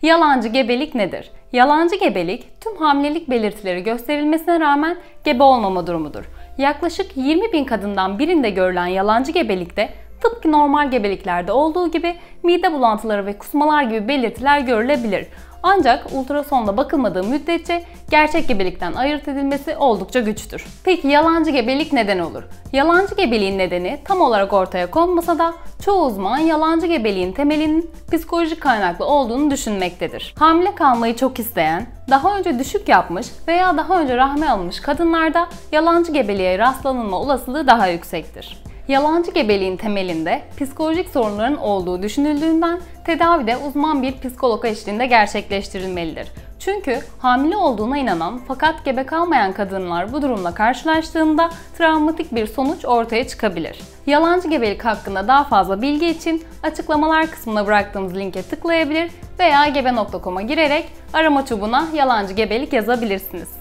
Yalancı gebelik nedir? Yalancı gebelik, tüm hamilelik belirtileri gösterilmesine rağmen gebe olmama durumudur. Yaklaşık 20.000 kadından birinde görülen yalancı gebelikte tıpkı normal gebeliklerde olduğu gibi mide bulantıları ve kusmalar gibi belirtiler görülebilir. Ancak ultrasonda bakılmadığı müddetçe gerçek gebelikten ayırt edilmesi oldukça güçtür. Peki yalancı gebelik neden olur? Yalancı gebeliğin nedeni tam olarak ortaya konmasa da çoğu uzman yalancı gebeliğin temelinin psikolojik kaynaklı olduğunu düşünmektedir. Hamile kalmayı çok isteyen, daha önce düşük yapmış veya daha önce rahme alınmış kadınlarda yalancı gebeliğe rastlanılma olasılığı daha yüksektir. Yalancı gebeliğin temelinde psikolojik sorunların olduğu düşünüldüğünden tedavide uzman bir psikolog eşliğinde gerçekleştirilmelidir. Çünkü hamile olduğuna inanan fakat gebe kalmayan kadınlar bu durumla karşılaştığında travmatik bir sonuç ortaya çıkabilir. Yalancı gebelik hakkında daha fazla bilgi için açıklamalar kısmına bıraktığımız linke tıklayabilir veya gebe.com'a girerek arama çubuğuna yalancı gebelik yazabilirsiniz.